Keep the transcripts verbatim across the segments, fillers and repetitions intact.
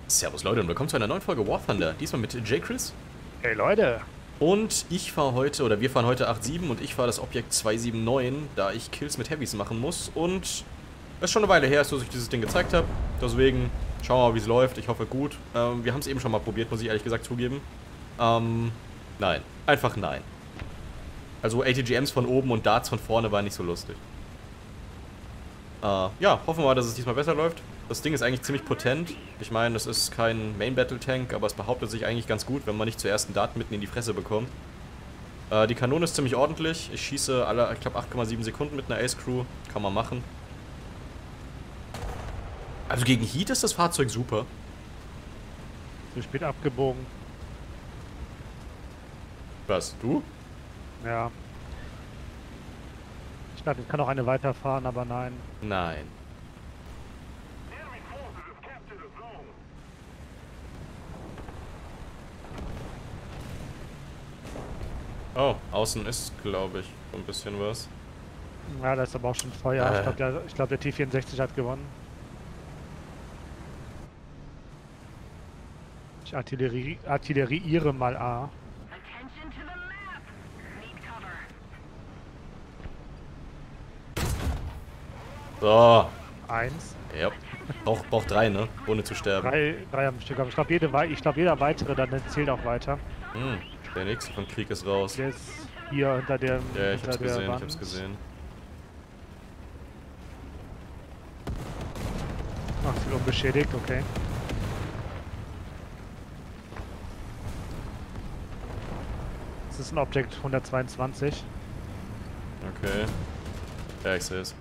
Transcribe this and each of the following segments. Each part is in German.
Servus Leute und willkommen zu einer neuen Folge War Thunder. Diesmal mit J. Chris. Hey Leute. Und ich fahre heute, oder wir fahren heute acht sieben und ich fahre das Objekt zwei sieben neun, da ich Kills mit Heavys machen muss. Und es ist schon eine Weile her, dass ich dieses Ding gezeigt habe. Deswegen schauen wir mal, wie es läuft. Ich hoffe gut. Ähm, wir haben es eben schon mal probiert, muss ich ehrlich gesagt zugeben. Ähm, nein. Einfach nein. Also A T G Ms von oben und Darts von vorne war nicht so lustig. Äh, ja, hoffen wir mal, dass es diesmal besser läuft. Das Ding ist eigentlich ziemlich potent. Ich meine, es ist kein Main-Battle-Tank, aber es behauptet sich eigentlich ganz gut, wenn man nicht zuerst einen Dart mitten in die Fresse bekommt. Äh, die Kanone ist ziemlich ordentlich. Ich schieße alle, ich glaube, acht Komma sieben Sekunden mit einer Ace-Crew. Kann man machen. Also gegen Heat ist das Fahrzeug super. Zu spät abgebogen. Was, du? Ja. Ich dachte, ich kann auch eine weiterfahren, aber nein. Nein. Oh, außen ist, glaube ich, so ein bisschen was. Ja, da ist aber auch schon Feuer. Äh. Ich glaube, der, ich glaub, der T vierundsechzig hat gewonnen. Ich artilleri artilleriere mal A. So. Eins. Ja. Braucht brauch drei, ne? Ohne zu sterben. Drei, drei am Stück. Aber ich glaube, jede, wei- ich glaub, jeder weitere dann zählt auch weiter. Hm, der nächste von Krieg ist raus. Der ist hier hinter der Ja, ich hinter hab's der gesehen, Wand. ich hab's gesehen. Ach, sie unbeschädigt, okay. Das ist ein Objekt hundertzweiundzwanzig. Okay. Ja, ich sehe es.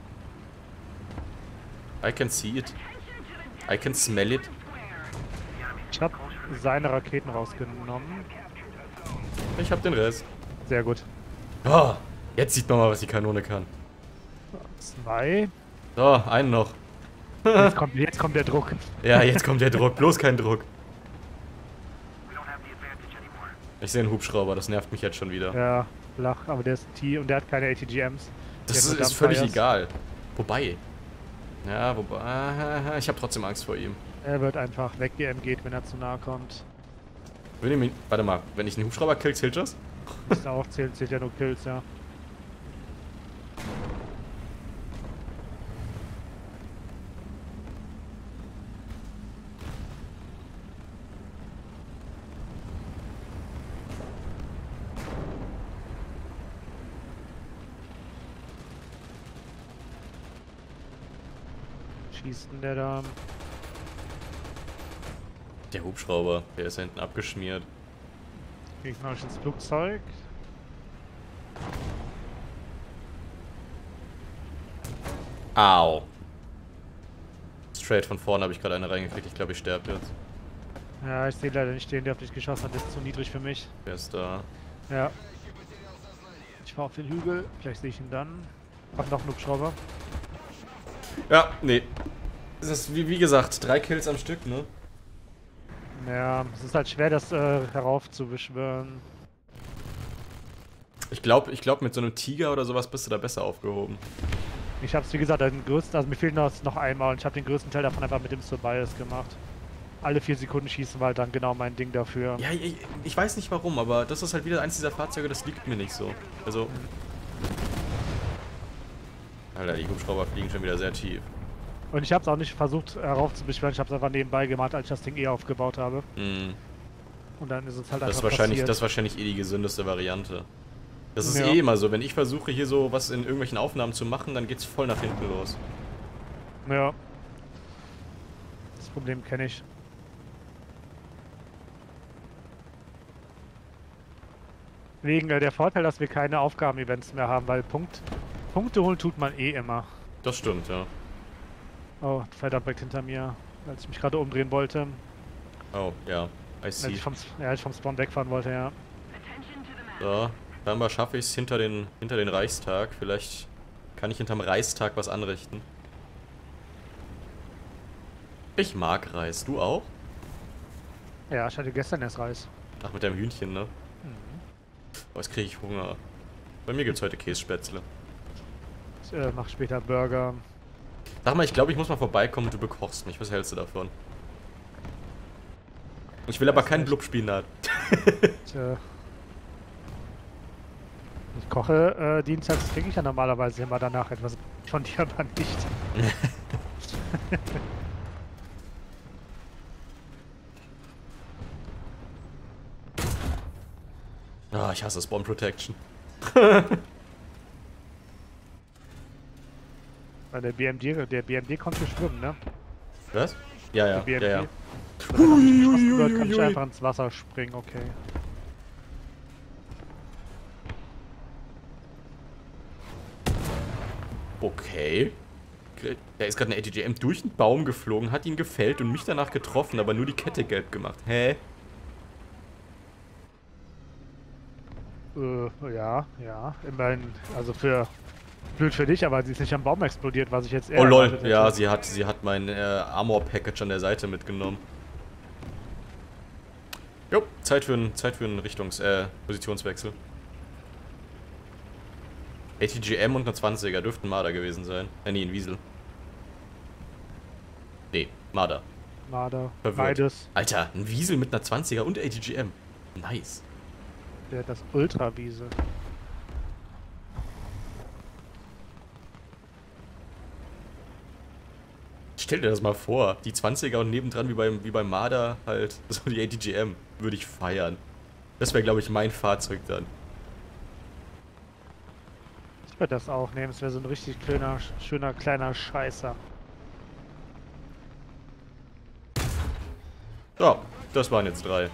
I can see it. I can smell it. Ich habe seine Raketen rausgenommen. Ich hab den Rest. Sehr gut. Oh, jetzt sieht man mal, was die Kanone kann. Zwei. So, einen noch. Jetzt kommt, jetzt kommt der Druck. Ja, jetzt kommt der Druck. Bloß kein Druck. Ich sehe einen Hubschrauber, das nervt mich jetzt schon wieder. Ja, flach, aber der ist T und der hat keine A T G Ms. Das ist, ist völlig egal. Wobei. Ja, wobei. Ich habe trotzdem Angst vor ihm. Er wird einfach weg, G M geht, wenn er zu nahe kommt. Will ich mich, warte mal, wenn ich einen Hubschrauber kill, zählt das? Ist auch, zählt, zählt ja nur Kills, ja. Schießt denn der da? Der Hubschrauber, der ist da hinten abgeschmiert. Gegnerisches Flugzeug. Au. Straight von vorne habe ich gerade eine reingekriegt. Ich glaube, ich sterbe jetzt. Ja, ich sehe leider nicht den, der auf dich geschossen hat. Der ist zu niedrig für mich. Wer ist da? Ja. Ich fahre auf den Hügel. Vielleicht sehe ich ihn dann. Hab noch einen Hubschrauber. Ja, nee. Das ist, wie, wie gesagt, drei Kills am Stück, ne? Ja, es ist halt schwer, das äh, heraufzubeschwören. Ich glaube, ich glaub, mit so einem Tiger oder sowas bist du da besser aufgehoben. Ich hab's, wie gesagt, den größten, also mir fehlt noch, noch einmal und ich habe den größten Teil davon einfach mit dem Surbias gemacht. Alle vier Sekunden schießen war halt dann genau mein Ding dafür. Ja, ich, ich weiß nicht warum, aber das ist halt wieder eins dieser Fahrzeuge, das liegt mir nicht so. Also. Alter, die Hubschrauber fliegen schon wieder sehr tief. Und ich hab's auch nicht versucht heraufzubeschwören, ich hab's einfach nebenbei gemacht, als ich das Ding eh aufgebaut habe. Mhm. Und dann ist es halt Das ist einfach wahrscheinlich, passiert. das ist wahrscheinlich eh die gesündeste Variante. Das ist Ja. eh immer so, wenn ich versuche hier so was in irgendwelchen Aufnahmen zu machen, dann geht's voll nach hinten los. Ja. Das Problem kenne ich. Wegen äh, der Vorteil, dass wir keine Aufgaben-Events mehr haben, weil Punkt, Punkte holen tut man eh immer. Das stimmt, ja. Oh, verdammt, direkt hinter mir, als ich mich gerade umdrehen wollte. Oh, ja. I Als see. ich vom, ja, als ich vom Spawn wegfahren wollte, ja. So, scheinbar schaffe ich es hinter den, hinter den Reichstag. Vielleicht kann ich hinterm Reichstag was anrichten. Ich mag Reis. Du auch? Ja, ich hatte gestern erst Reis. Ach, mit deinem Hühnchen, ne? Mhm. Oh, jetzt kriege ich Hunger. Bei mir gibt's heute Kässpätzle. Ich äh, mach später Burger. Sag mal, ich glaube, ich muss mal vorbeikommen und du bekochst mich. Was hältst du davon? Ich will aber Weiß keinen nicht. Blubspinat. Tja. Ich koche äh, dienstags, kriege ich ja normalerweise immer danach etwas von dir, aber nicht. Ah, ich hasse Spawn Protection. Weil der B M D, der B M D kommt hier schwimmen, ne? Was? Ja, Der ja, B M D. ja, ja. Wenn er nicht geschossen wird, kann ich Huiuiuiui. einfach ins Wasser springen, okay. Okay. Da ist gerade eine A T G M durch den Baum geflogen, hat ihn gefällt und mich danach getroffen, aber nur die Kette gelb gemacht. Hä? Äh, ja, ja. Immerhin, also für blöd für dich, aber sie ist nicht am Baum explodiert, was ich jetzt eher Oh lol, erwartet hätte. ja, sie hat, sie hat mein äh, Armor-Package an der Seite mitgenommen. Jo, Zeit für einen Zeit für einen Richtungs-, äh, Positionswechsel. A T G M und eine zwanziger dürften Marder gewesen sein. Äh, nee, ein Wiesel. Nee, Marder. Marder, Verwirrt. beides. Alter, ein Wiesel mit einer zwanziger und A T G M. Nice. Der, das Ultrawiese. Stell dir das mal vor, die zwanziger und nebendran wie beim, wie beim Marder halt so die A T G M. Würde ich feiern. Das wäre, glaube ich, mein Fahrzeug dann. Ich würde das auch nehmen, es wäre so ein richtig schöner, schöner kleiner Scheißer. Ja, das waren jetzt drei.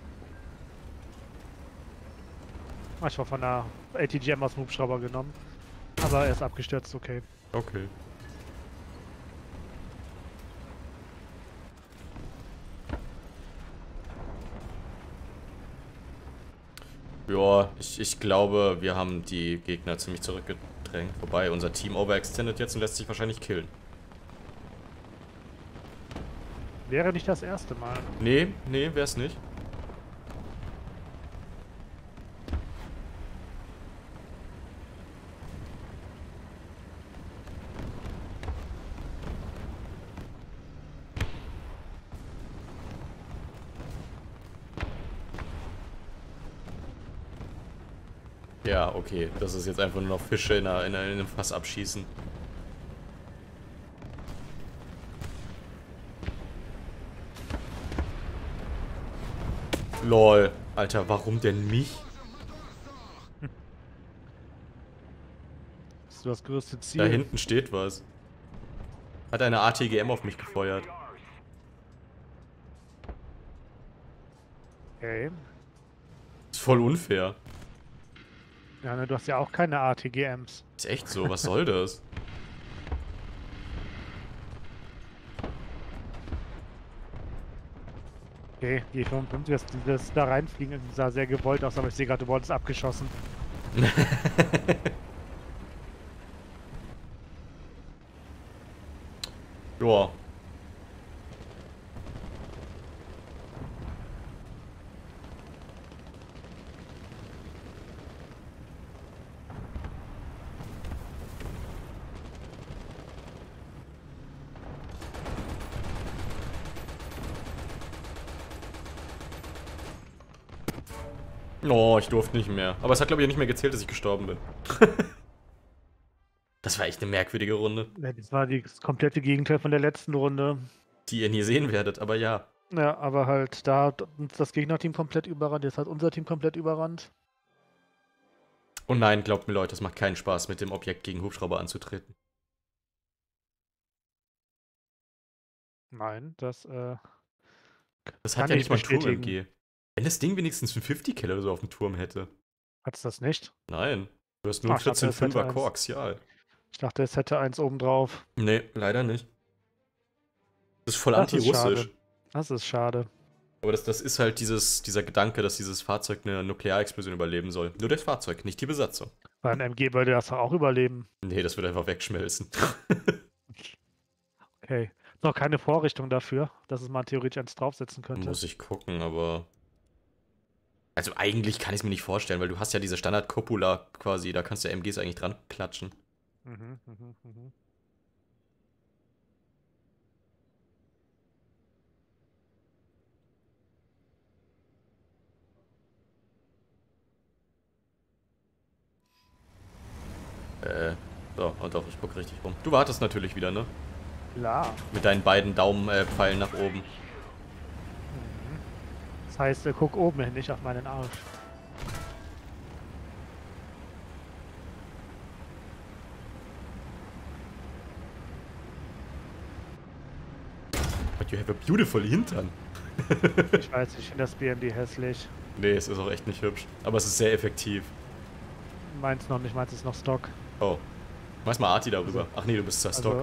Ah, ich war von der A T G M aus dem Hubschrauber genommen. Aber er ist abgestürzt, okay. Okay. Ja, ich, ich glaube, wir haben die Gegner ziemlich zurückgedrängt. Wobei, unser Team overextended jetzt und lässt sich wahrscheinlich killen. Wäre nicht das erste Mal. Nee, nee, wär's nicht. Ja, okay. Das ist jetzt einfach nur noch Fische in, einer, in, einer, in einem Fass abschießen. Lol. Alter, warum denn mich? Das ist das größte Ziel. Da hinten steht was. Hat eine A T G M auf mich gefeuert. Okay. Ist voll unfair. Ja, ne, du hast ja auch keine A T G Ms. Ist echt so, was soll das? Okay, G fünfundfünfzig, das, das da reinfliegen sah sehr gewollt aus, aber ich sehe gerade, du wurdest abgeschossen. Joa. Oh, ich durfte nicht mehr. Aber es hat, glaube ich, nicht mehr gezählt, dass ich gestorben bin. Das war echt eine merkwürdige Runde, Ja, das war die- das komplette Gegenteil von der letzten Runde. die ihr nie sehen werdet, aber ja. Ja, aber halt, da hat uns das Gegnerteam komplett überrannt, jetzt hat unser Team komplett überrannt. Und nein, glaubt mir Leute, es macht keinen Spaß, mit dem Objekt gegen Hubschrauber anzutreten. Nein, das, äh, Das kann hat ja ich nicht mal ein Turm bestätigen. M G. Wenn das Ding wenigstens einen fünfzig Killer oder so auf dem Turm hätte. Hat's das nicht? Nein. Du hast nur Ah, ich dachte, vierzehn es hätte Fünfer eins. Koaxial. Ich dachte, es hätte eins oben drauf. Nee, leider nicht. Das ist voll Das ist anti-russisch. schade. Das ist schade. Aber das, das ist halt dieses, dieser Gedanke, dass dieses Fahrzeug eine Nuklearexplosion überleben soll. Nur das Fahrzeug, nicht die Besatzung. Bei einem M G würde das doch auch überleben. Nee, das wird einfach wegschmelzen. Okay. Noch keine Vorrichtung dafür, dass es mal theoretisch eins draufsetzen könnte. Muss ich gucken, aber... Also eigentlich kann ich es mir nicht vorstellen, weil du hast ja diese Standard-Copula quasi, da kannst du M Gs eigentlich dran klatschen. Mhm, mhm, mhm. Äh, so, und doch, ich guck richtig rum. Du wartest natürlich wieder, ne? Klar. Mit deinen beiden Daumenpfeilen nach oben. Das heißt, äh, guck oben hin, nicht auf meinen Arsch. But you have a beautiful Hintern. Ich weiß, ich finde das B M D hässlich. Nee, es ist auch echt nicht hübsch. Aber es ist sehr effektiv. Meins noch nicht, meins ist noch Stock. Oh. Mach mal Arti darüber. Ach nee, du bist zwar Stock. Also,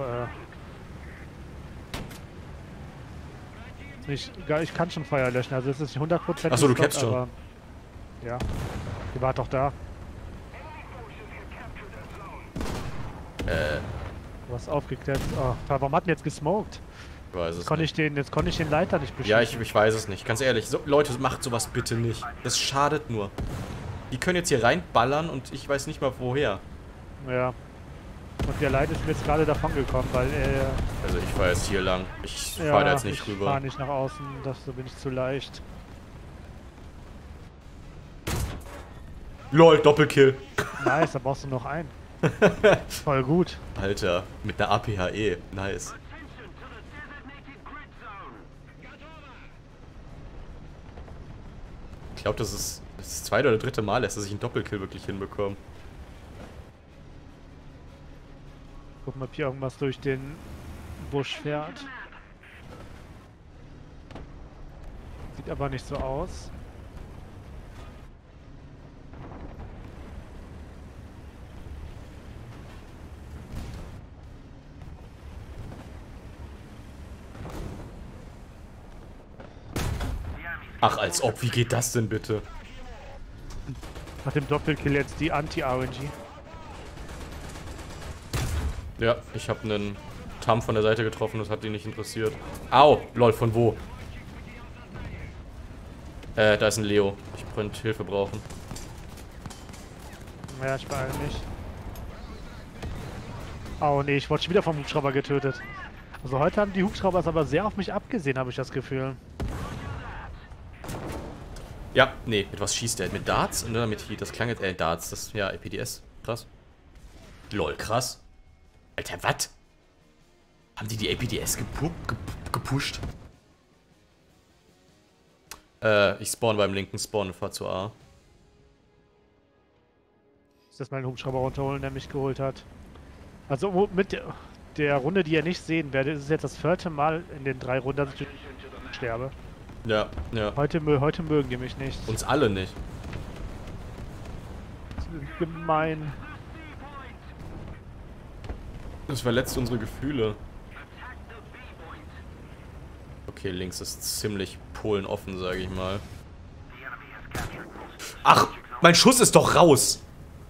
äh, ich, ich kann schon Feuer löschen, also es ist nicht hundert Prozent. Achso, du Stock, cappst schon. aber, ja. Die war doch da. Äh, Du hast aufgeklärt. Oh, warum hat denn jetzt gesmoked? ich weiß es Jetzt konnte ich nicht. den, jetzt konnte ich den Leiter nicht beschießen. Ja, ich, ich weiß es nicht. Ganz ehrlich, so, Leute, macht sowas bitte nicht. Das schadet nur. Die können jetzt hier reinballern und ich weiß nicht mal woher. Ja. Und der Leiter ist mir jetzt gerade davon gekommen, weil er... Also ich fahr jetzt hier lang. Ich Ja, fahr da jetzt nicht ich rüber. fahr nicht nach außen, das, so bin ich zu leicht. LOL, Doppelkill. Nice, da brauchst du noch einen. Voll gut. Alter, mit einer A P H E. Nice. Ich glaube, das ist das zweite oder dritte Mal, dass er sich einen Doppelkill wirklich hinbekommt. Gucken, ob hier irgendwas durch den Busch fährt. Sieht aber nicht so aus. Ach, als ob. Wie geht das denn bitte? Nach dem Doppelkill jetzt die Anti-R N G. Ja, ich habe einen Tam von der Seite getroffen, das hat ihn nicht interessiert. Au! Lol, von wo? Äh, da ist ein Leo. Ich könnte Hilfe brauchen. Ja, ich beeile mich. Oh nee, ich wurde schon wieder vom Hubschrauber getötet. Also heute haben die Hubschrauber aber sehr auf mich abgesehen, habe ich das Gefühl. Ja, nee, mit was schießt der? Mit Darts oder mit Heat? Das klang jetzt, äh, Darts, das, ja, A P D S. Krass. Lol, krass. Alter, was? Haben die die A P D S gepu gep gepusht? Äh, ich spawn beim linken Spawn und fahr zu A. Ist das mein Hubschrauber runterholen, der mich geholt hat. Also wo- mit der, der Runde, die ihr nicht sehen werdet, ist es jetzt das vierte Mal in den drei Runden, dass ich sterbe. Ja, ja. Heute, mö- heute mögen die mich nicht. Uns alle nicht. Das ist gemein. Das verletzt unsere Gefühle. Okay, links ist ziemlich Polen offen, sage ich mal. Ach, mein Schuss ist doch raus!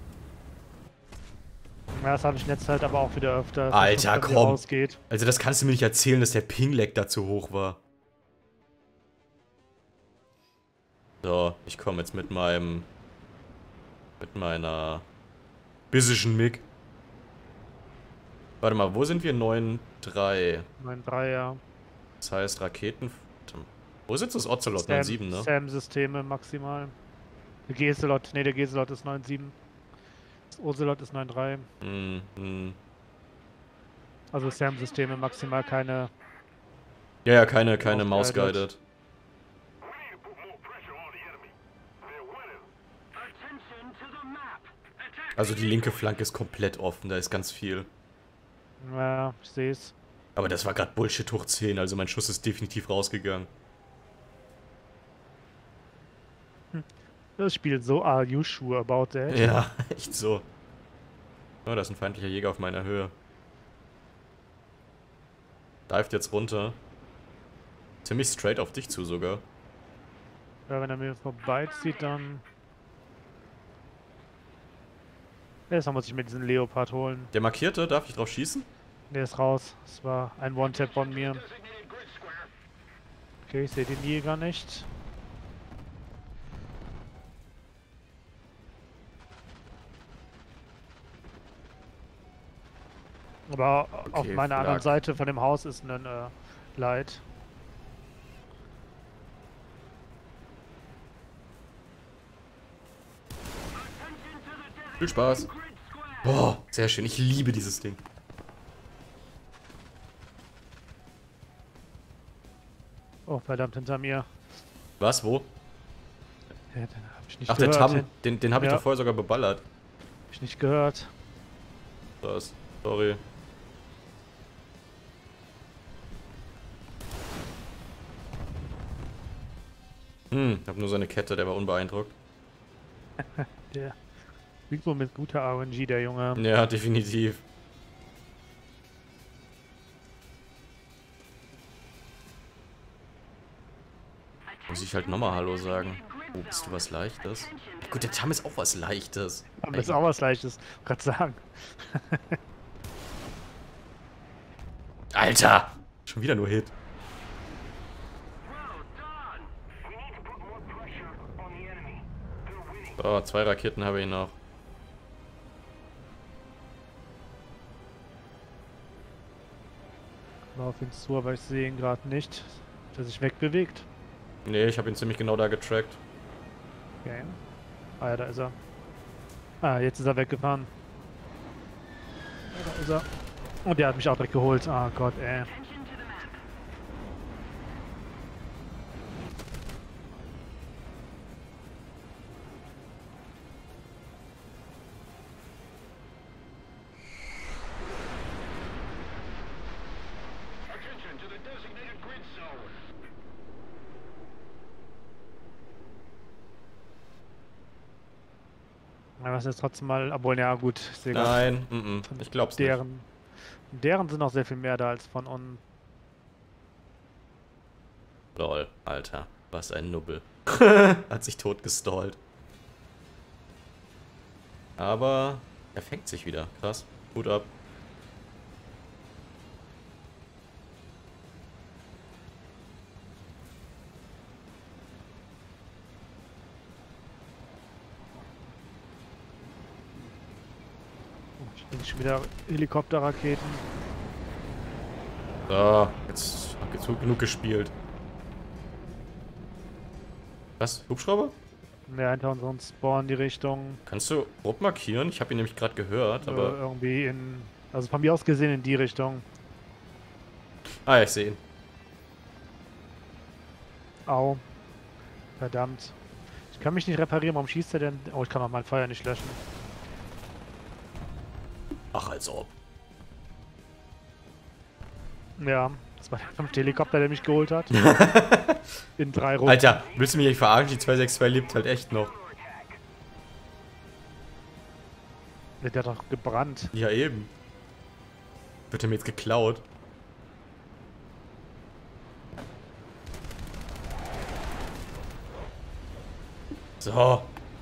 Ja, das habe ich jetzt halt aber auch wieder öfter. dass Alter, das von mir komm. Rausgeht. Also das kannst du mir nicht erzählen, dass der Ping-Lag da zu hoch war. So, ich komme jetzt mit meinem... mit meiner... bissischen Mig. Warte mal, wo sind wir? neun drei. Mein Dreier. Das heißt Raketen... Wo sitzt das Ocelot? neun sieben, ne? Sam-Systeme maximal. Der Geselot, ne, der Geselot ist neun sieben. Das Ocelot ist neun drei. Hm, hm. Also Sam-Systeme maximal keine. Ja, ja, keine, keine Mouse-guided. Mouse-guided. Also die linke Flanke ist komplett offen, da ist ganz viel. Ja, ich sehe es. Aber das war gerade Bullshit hoch zehn, also mein Schuss ist definitiv rausgegangen. Das Spiel so, are you sure about that? Ja, echt so. Oh, da ist ein feindlicher Jäger auf meiner Höhe. Dived jetzt runter. Ziemlich straight auf dich zu sogar. Ja, wenn er mir vorbeizieht, dann. Jetzt muss ich mir diesen Leopard holen. Der Markierte, darf ich drauf schießen? Der ist raus. Das war ein One-Tap von mir. Okay, ich sehe den Jäger nicht. Aber auf Okay, meiner Flak. anderen Seite von dem Haus ist ein äh, Light. Viel Spaß. Oh, sehr schön. Ich liebe dieses Ding. Oh, verdammt, hinter mir. Was? Wo? Ja, den hab ich nicht Ach, gehört. der Tam. Den, den habe ich Ja. doch vorher sogar beballert. Hab ich nicht gehört. Was? Sorry. Hm, ich hab nur seine Kette, der war unbeeindruckt. Der spielt wohl mit guter R N G, der Junge. Ja, definitiv. Muss ich halt nochmal Hallo sagen. Oh, bist du was Leichtes? Ja, gut, der Tam ist auch was Leichtes. Aber das ist auch was Leichtes, gerade sagen. Alter! Schon wieder nur Hit. So, zwei Raketen habe ich noch. Mal auf ihn zu, aber ich sehe ihn gerade nicht, dass er sich wegbewegt. Nee, ich habe ihn ziemlich genau da getrackt. Okay. Ah ja, da ist er. Ah, jetzt ist er weggefahren. Ja, da ist er. Und der hat mich auch direkt geholt. Ah Gott, ey. Ja, was ist trotzdem mal. Obwohl, ja gut, ich sehe gerade. Nein, mm -mm, ich glaub's nicht. Deren. Deren sind noch sehr viel mehr da als von uns. Lol, Alter, was ein Nubbel. Hat sich tot gestallt. Aber er fängt sich wieder. Krass. Hut ab. Ich bin schon wieder Helikopterraketen. So, jetzt hab ich jetzt genug gespielt. Was? Hubschrauber? Ja, hinter unserem Spawn die Richtung. Kannst du grob markieren? Ich habe ihn nämlich gerade gehört, Äh, aber... irgendwie in. Also von mir aus gesehen in die Richtung. Ah ja, ich sehe ihn. Au. Verdammt. Ich kann mich nicht reparieren, warum schießt er denn? Oh, ich kann auch mein Feuer nicht löschen. Ach, als ob. Ja, das war der fünfte Helikopter, der mich geholt hat. In drei Runden. Alter, willst du mich nicht verarschen? Die zwei sechs zwei lebt halt echt noch. Der hat doch gebrannt. Ja, eben. Wird er mir jetzt geklaut? So.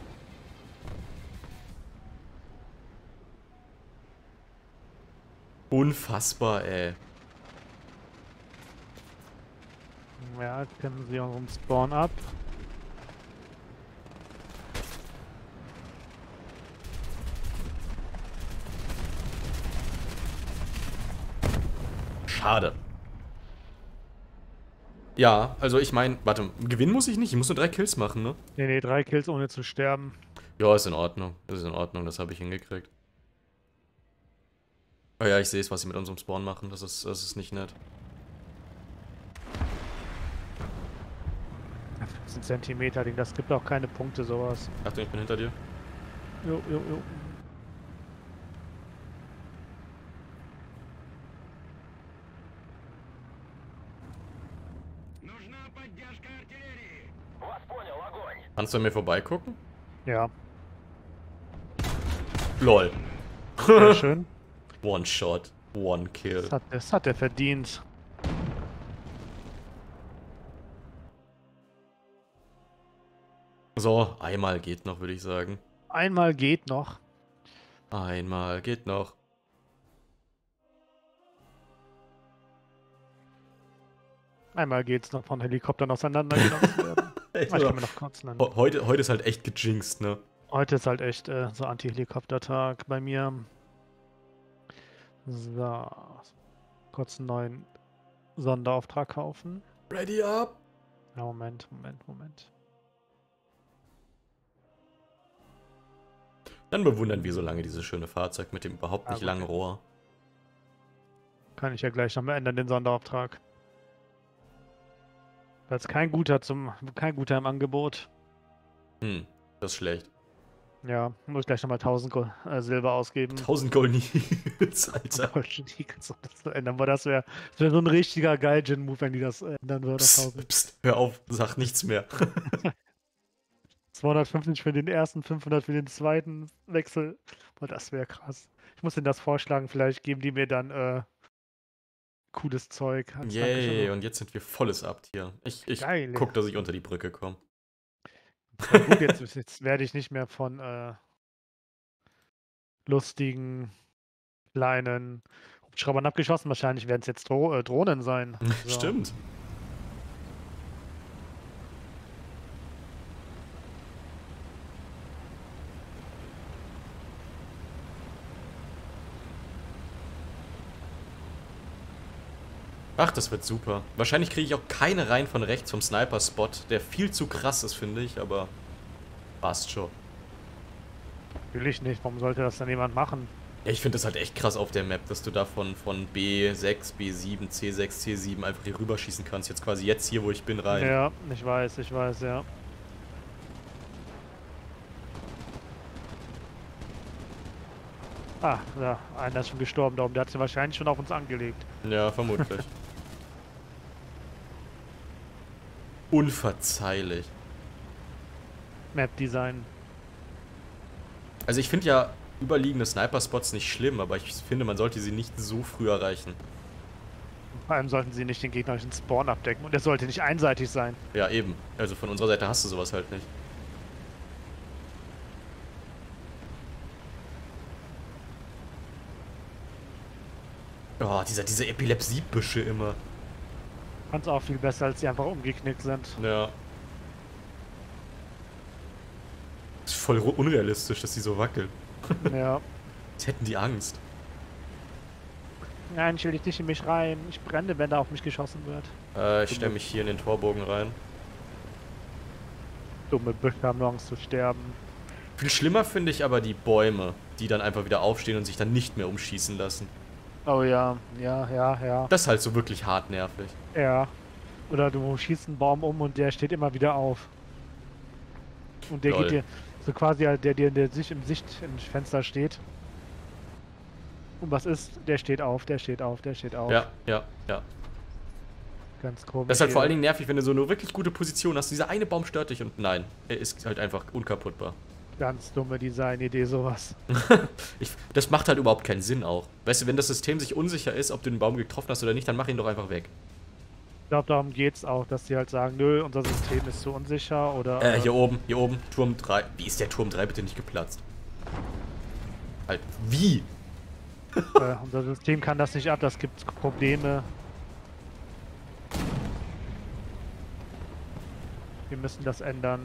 Unfassbar, ey. Ja, jetzt können sie unseren Spawn ab. Schade. Ja, also ich meine, warte, gewinnen muss ich nicht, ich muss nur drei Kills machen, ne? Nee, nee, drei Kills ohne zu sterben. Ja, ist in Ordnung. Das ist in Ordnung, das habe ich hingekriegt. Oh ja, ich sehe es, was sie mit unserem Spawn machen, das ist, das ist nicht nett. fünfzehn Zentimeter Ding, das gibt auch keine Punkte, sowas. Achtung, ich bin hinter dir. Jo, jo, jo. Kannst du an mir vorbeigucken? Ja, Lol. sehr schön. One Shot, One Kill. Das hat, das hat er verdient. So, einmal geht noch, würde ich sagen. Einmal geht noch. Einmal geht noch. Einmal geht's noch von Helikoptern auseinandergenommen zu werden. Ah, ich kann mir noch kurz nennen. Ho- Heute, heute ist halt echt gejinxt, ne? Heute ist halt echt äh, so Anti-Helikopter-Tag bei mir. So. Kurz einen neuen Sonderauftrag kaufen. Ready up! Ja, Moment, Moment, Moment. Dann bewundern wir so lange dieses schöne Fahrzeug mit dem überhaupt nicht Ah, langen okay. Rohr. Kann ich ja gleich nochmal ändern, den Sonderauftrag. Weil es kein guter zum. kein guter im Angebot. Hm, das ist schlecht. Ja, muss ich gleich nochmal tausend Go äh, Silber ausgeben. tausend Golden Eagles, Alter. Golden Eagles, um das zu ändern. Aber das wäre wär so ein richtiger Gaijin-Move, wenn die das ändern würden auf Psst, tausend. psst, hör auf, sag nichts mehr. zweihundertfünfzig für den ersten, fünfhundert für den zweiten Wechsel. Boah, das wäre krass. Ich muss denen das vorschlagen, vielleicht geben die mir dann äh, cooles Zeug. als Yay, Dankeschön. und jetzt sind wir volles Abt hier. Ich, ich Geil. guck, dass ich unter die Brücke komme. Voll gut, jetzt, jetzt werde ich nicht mehr von äh, lustigen, kleinen Hubschraubern abgeschossen. Wahrscheinlich werden es jetzt Dro äh, Drohnen sein. So. Stimmt. Ach, das wird super. Wahrscheinlich kriege ich auch keine rein von rechts vom Sniper-Spot, der viel zu krass ist, finde ich, aber passt schon. Natürlich nicht. Warum sollte das dann jemand machen? Ja, ich finde das halt echt krass auf der Map, dass du da von, von B sechs, B sieben, C sechs, C sieben einfach hier rüberschießen kannst. Jetzt quasi jetzt hier, wo ich bin, rein. Ja, ich weiß, ich weiß, ja. Ah, ja, einer ist schon gestorben da oben. Der hat sie wahrscheinlich schon auf uns angelegt. Ja, vermutlich. Unverzeihlich. Map-Design. Also ich finde ja überliegende Sniper-Spots nicht schlimm, aber ich finde, man sollte sie nicht so früh erreichen. Vor allem sollten sie nicht den gegnerischen Spawn abdecken. Und der sollte nicht einseitig sein. Ja, eben. Also von unserer Seite hast du sowas halt nicht. Oh, dieser, diese Epilepsiebüsche immer. Fand's auch viel besser, als die einfach umgeknickt sind. Ja. Ist voll unrealistisch, dass die so wackeln. Ja. Jetzt hätten die Angst. Nein, ich will dich nicht in mich rein. Ich brenne, wenn da auf mich geschossen wird. Äh, ich stelle mich hier in den Torbogen rein. Dumme Büsche haben nur Angst zu sterben. Viel schlimmer finde ich aber die Bäume, die dann einfach wieder aufstehen und sich dann nicht mehr umschießen lassen. Oh ja, ja, ja, ja. Das ist halt so wirklich hart nervig. Ja. Oder du schießt einen Baum um und der steht immer wieder auf. Und der Lol. geht dir, so quasi der, der dir der sich im Sicht im Fenster steht. Und was ist? Der steht auf, der steht auf, der steht auf. Ja, ja, ja. Ganz komisch. Das ist halt vor hier. allen Dingen nervig, wenn du so eine wirklich gute Position hast. Dieser eine Baum stört dich und nein, er ist halt einfach unkaputtbar. Ganz dumme Designidee, sowas. Ich, das macht halt überhaupt keinen Sinn auch. Weißt du, wenn das System sich unsicher ist, ob du den Baum getroffen hast oder nicht, dann mach ihn doch einfach weg. Ich glaube, darum geht's auch, dass die halt sagen, nö, unser System ist zu unsicher oder... Äh, hier oben, hier oben, Turm drei. Wie ist der Turm drei bitte nicht geplatzt? Halt, wie? Äh, unser System kann das nicht ab, das gibt Probleme. Wir müssen das ändern.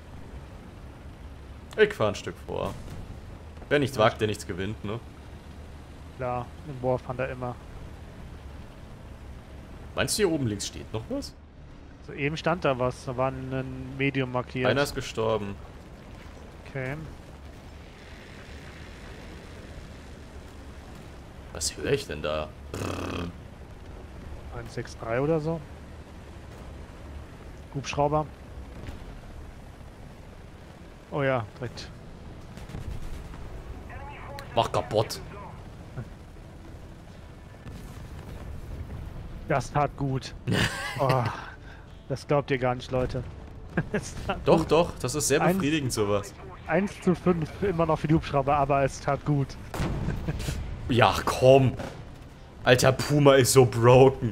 Ich fahr ein Stück vor. Wer nichts wagt, der nichts gewinnt, ne? Klar, im War fand er immer. Meinst du, hier oben links steht noch was? So, eben stand da was, da war ein Medium markiert. Einer ist gestorben. Okay. Was höre ich denn da? eins sechs drei oder so. Hubschrauber. Oh ja, direkt. Mach kaputt. Das tat gut. Oh, das glaubt ihr gar nicht, Leute. Es tat Doch, gut. doch, das ist sehr Eins- befriedigend, sowas. eins zu fünf immer noch für die Hubschrauber, aber es tat gut. Ja, komm. Alter, Puma ist so broken.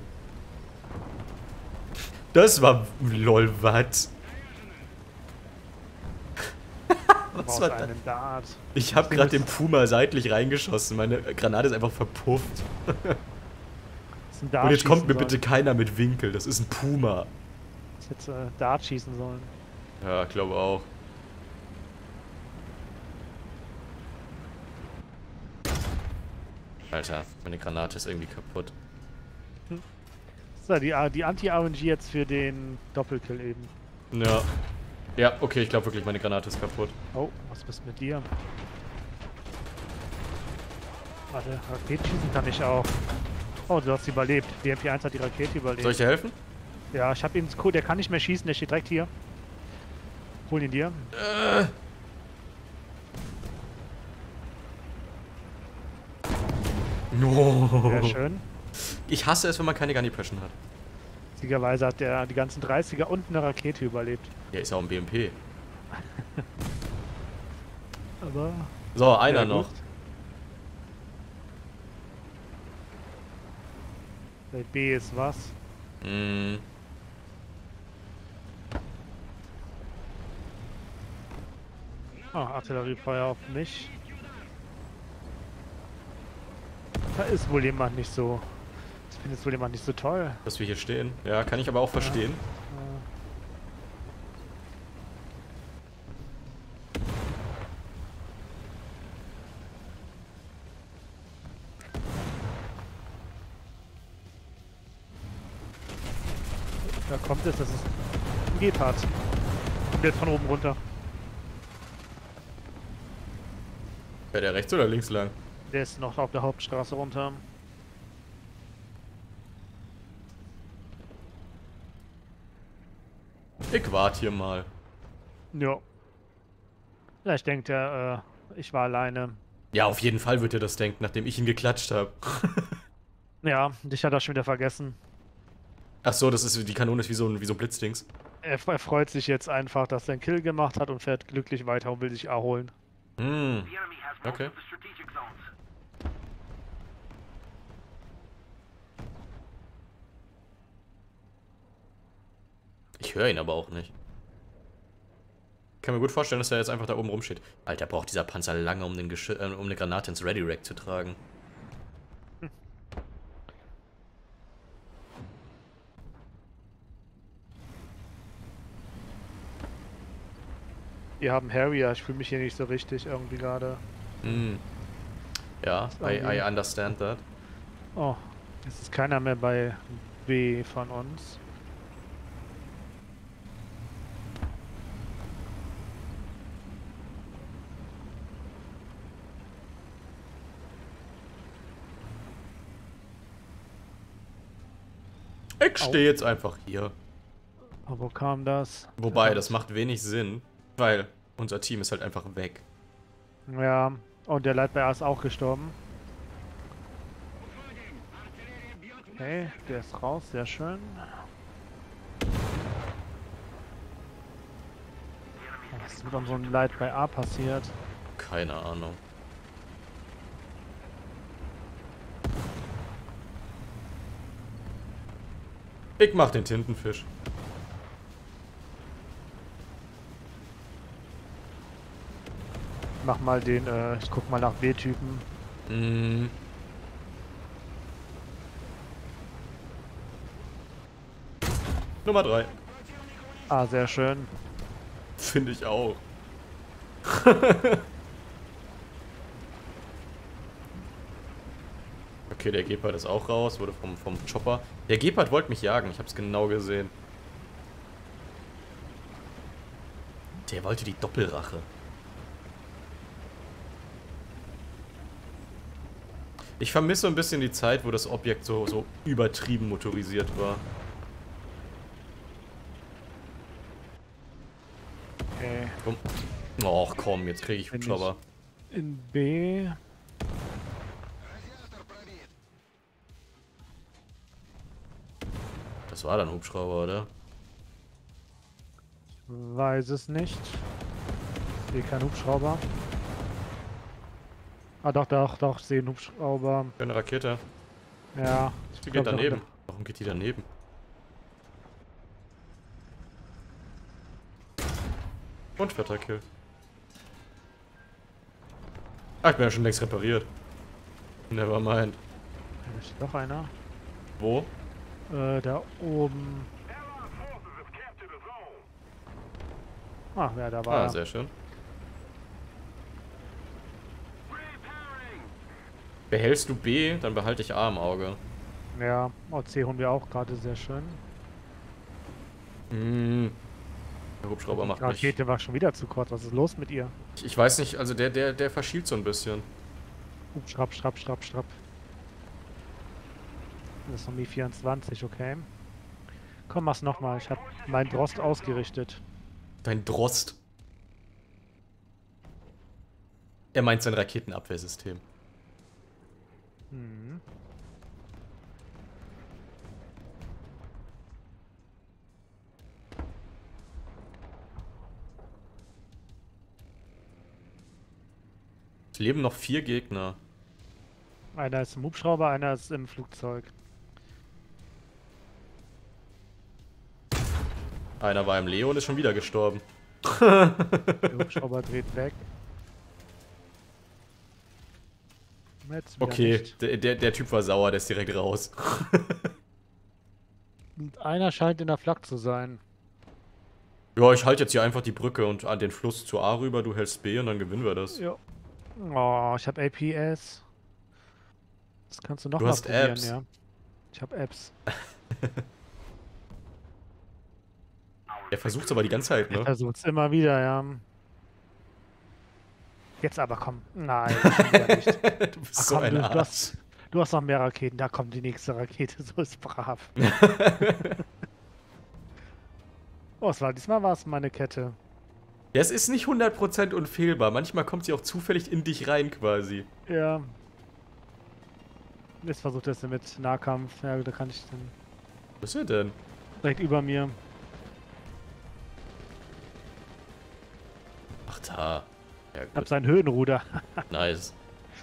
Das war... Lol, was? Was war das? Einen Dart. Ich hab Ding gerade ist- den Puma seitlich reingeschossen. Meine Granate ist einfach verpufft. Das ist ein Dart Und jetzt kommt mir schießen bitte keiner mit Winkel. Das ist ein Puma. sollen. Ich hätte äh, Dart schießen sollen. Ja, glaube auch. Alter, meine Granate ist irgendwie kaputt. So, die, die Anti-R N G jetzt für den Doppelkill eben. Ja. Ja, okay, ich glaube wirklich, meine Granate ist kaputt. Oh, was ist mit dir? Warte, Raketen schießen kann ich auch. Oh, du hast überlebt. D M P eins hat die Rakete überlebt. Soll ich dir helfen? Ja, ich hab ihn. Der kann nicht mehr schießen, der steht direkt hier. Hol ihn dir. Äh. No. Sehr schön. Ich hasse es, wenn man keine Gun Depression hat. Witzigerweise hat der die ganzen dreißiger und eine Rakete überlebt. Ja, ist auch ein B M P. Aber. So, einer noch. Bei B ist was? Mm. Oh, Artilleriefeuer auf mich. Da ist wohl jemand nicht so. Ich finde es wohl jemand nicht so toll. Dass wir hier stehen. Ja, kann ich aber auch verstehen. Ja. Da kommt es, das ist ein Gepard. Kommt jetzt von oben runter. Wäre der rechts oder links lang? Der ist noch auf der Hauptstraße runter. Ich warte hier mal. Ja. Vielleicht denkt er, äh, ich war alleine. Ja, auf jeden Fall wird er das denken, nachdem ich ihn geklatscht habe. Ja, dich hat er schon wieder vergessen. Ach so, das ist die Kanone ist wie so ein wie so ein Blitzdings. Er, er freut sich jetzt einfach, dass er einen Kill gemacht hat und fährt glücklich weiter und will sich A holen. Hm. Okay. Ich höre ihn aber auch nicht. Ich kann mir gut vorstellen, dass er jetzt einfach da oben rumsteht. Alter, braucht dieser Panzer lange, um, den Geschü äh, um eine Granate ins Ready Rack zu tragen. Hm. Wir haben Harrier, ich fühle mich hier nicht so richtig irgendwie gerade. Hm. Ja, I, I understand that. Oh, es ist keiner mehr bei B von uns. Ich stehe jetzt einfach hier. Aber wo kam das? Wobei, das macht wenig Sinn, weil unser Team ist halt einfach weg. Ja, und der Leitbär ist auch gestorben. Okay, der ist raus, sehr schön. Was ist mit unserem Leit bei A passiert? Keine Ahnung. Ich mach den Tintenfisch. Mach mal den, äh, ich guck mal nach B-Typen. Mm. Nummer drei. Ah, sehr schön. Finde ich auch. Okay, der Gepard ist auch raus, wurde vom, vom Chopper. Der Gepard wollte mich jagen, ich habe es genau gesehen. Der wollte die Doppelrache. Ich vermisse ein bisschen die Zeit, wo das Objekt so, so übertrieben motorisiert war. Okay. Komm. Och komm, jetzt kriege ich Hubschrauber. In B. Das war dann Hubschrauber, oder? Weiß es nicht. Ich sehe keinen Hubschrauber. Ah doch, doch, doch, ich sehe einen Hubschrauber. Eine Rakete. Ja. Die geht daneben. Warum geht die daneben? Und vierter Kill. Ah, ich bin ja schon längst repariert. Never mind. Da ist doch einer. Wo? Äh, da oben. Ah, ja, da war Ah, er. sehr schön. Behältst du B, dann behalte ich A im Auge. Ja, O C holen wir auch gerade sehr schön. Hm. Der Hubschrauber Die macht mich... Rakete war schon wieder zu kurz. Was ist los mit ihr? Ich, ich weiß nicht, also der, der, der verschielt so ein bisschen. Uh, schrapp, schrapp, schrapp, schrapp. Das ist noch Mi vierundzwanzig, okay. Komm, mach's nochmal. Ich hab meinen Drost ausgerichtet. Dein Drost. Er meint sein Raketenabwehrsystem. Hm. Es leben noch vier Gegner. Einer ist im Hubschrauber, einer ist im Flugzeug. Einer war im Leo und ist schon wieder gestorben. Der Hubschrauber dreht weg. Jetzt wieder Okay, nicht. der, der, der Typ war sauer, der ist direkt raus. Und einer scheint in der Flak zu sein. Ja, ich halte jetzt hier einfach die Brücke und an den Fluss zu A rüber, du hältst B und dann gewinnen wir das. Ja. Oh, ich habe A P S. Das kannst du noch Du mal hast probieren, Apps. ja. Ich habe Apps. Er versucht's aber die ganze Zeit, Ich ne? versuch's immer wieder, ja. Jetzt aber komm. Nein, schon wieder nicht. Du bist Ach so komm, ein du, du, Arsch. hast, du hast noch mehr Raketen. Da kommt die nächste Rakete. So ist brav. Oh, es war, diesmal war es meine Kette. Ja, es ist nicht hundert Prozent unfehlbar. Manchmal kommt sie auch zufällig in dich rein quasi. Ja. Jetzt versucht er es mit Nahkampf. Ja, da kann ich dann Was ist er denn? direkt über mir. Ach da. Ja, Hab gut. sein Höhenruder. Nice.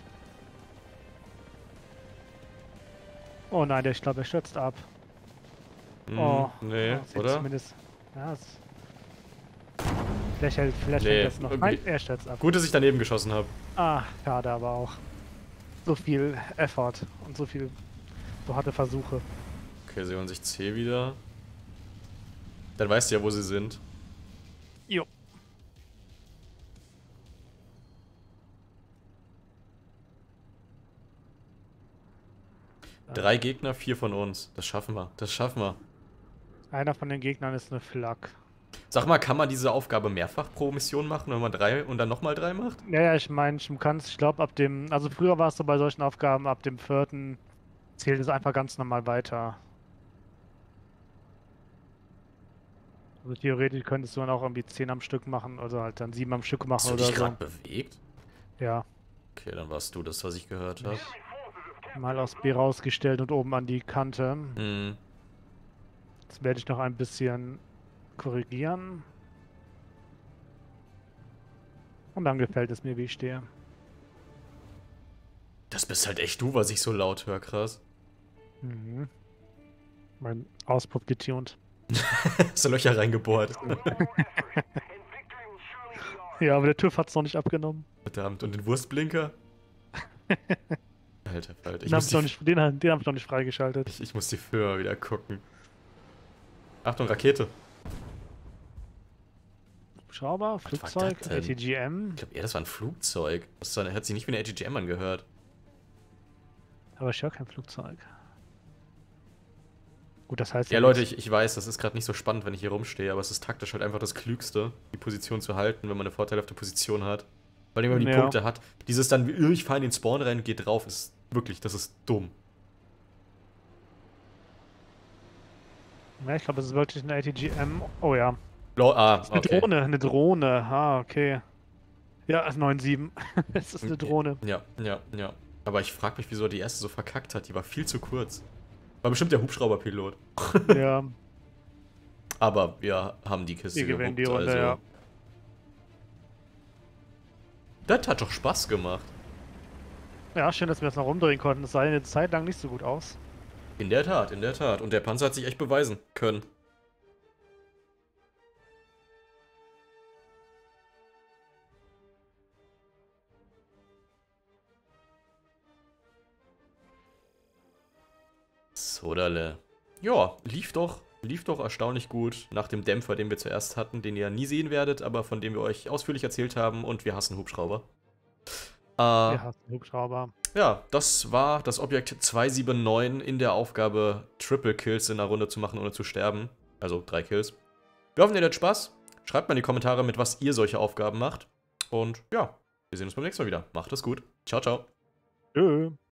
Oh nein, der, ich glaube, er stürzt ab. Hm, Oh, nee, oh, sieht oder? Zumindest. Ja, es vielleicht hält, vielleicht Nee, hält das noch. irgendwie- Nein, er stürzt ab. Gut, dass ich daneben geschossen habe. Ah, schade aber auch. So viel Effort und so viel, so harte Versuche. Okay, sie holen sich C wieder. Dann weißt du ja, wo sie sind. Jo. Drei Gegner, vier von uns. Das schaffen wir. Das schaffen wir. Einer von den Gegnern ist eine Flak. Sag mal, kann man diese Aufgabe mehrfach pro Mission machen, wenn man drei und dann nochmal drei macht? Ja, ja, ich meine, du kannst, ich glaube, ab dem, also früher war es so bei solchen Aufgaben, ab dem vierten zählt es einfach ganz normal weiter. Also theoretisch könntest du dann auch irgendwie zehn am Stück machen, oder halt dann sieben am Stück machen Hast du oder dich so. gerade bewegt? Ja, Okay, dann warst du das, was ich gehört habe. mal aus B rausgestellt und oben an die Kante. Hm. Jetzt werde ich noch ein bisschen korrigieren. Und dann gefällt es mir, wie ich stehe. Das bist halt echt du, was ich so laut höre, krass. Mhm. Mein Auspuff getunt. Hast du Löcher reingebohrt? Ja, aber der TÜV hat es noch nicht abgenommen. Verdammt, und den Wurstblinker? Alter, Alter. Ich Den habe muss, ich, noch die, nicht- den, den hab ich noch nicht freigeschaltet. ich, ich muss die Firma wieder gucken. Achtung, Rakete. Hubschrauber, war Flugzeug, das denn? A T G M. Ich glaube eher, das war ein Flugzeug. Das war, hat sich nicht wie eine A T G M angehört. Aber ich höre kein Flugzeug. Gut, das heißt Ja, ja Leute, nichts. ich, ich weiß, das ist gerade nicht so spannend, wenn ich hier rumstehe, aber es ist taktisch halt einfach das Klügste, die Position zu halten, wenn man eine vorteilhafte Position hat. Weil wenn man die Ja. Punkte hat. Dieses dann, wie, ich fahre in den Spawn rein und gehe drauf, ist wirklich, das ist dumm. Ja, ich glaube, es ist wirklich eine A T G M. Oh ja. Blau, ah, Eine okay. Drohne, eine Drohne. Ah, okay. Ja, neun sieben. Es ist eine Drohne. Ja, ja, ja. Aber ich frage mich, wieso er die erste so verkackt hat. Die war viel zu kurz. War bestimmt der Hubschrauberpilot. Ja, Aber wir haben die Kiste wir gewinnen die gewuppt, Runde, also. ja. Das hat doch Spaß gemacht. Ja, schön, dass wir das noch rumdrehen konnten. Es sah eine Zeit lang nicht so gut aus. In der Tat, in der Tat. Und der Panzer hat sich echt beweisen können. Sodale. Ja, lief doch. Lief doch erstaunlich gut nach dem Dämpfer, den wir zuerst hatten, den ihr nie sehen werdet, aber von dem wir euch ausführlich erzählt haben und wir hassen Hubschrauber. Äh, Wir hassen Hubschrauber. ja, das war das Objekt zwei sieben neun in der Aufgabe, Triple Kills in einer Runde zu machen, ohne zu sterben. Also drei Kills. Wir hoffen, ihr hattet Spaß. Schreibt mal in die Kommentare, mit was ihr solche Aufgaben macht. Und ja, wir sehen uns beim nächsten Mal wieder. Macht es gut. Ciao, ciao. Tschö.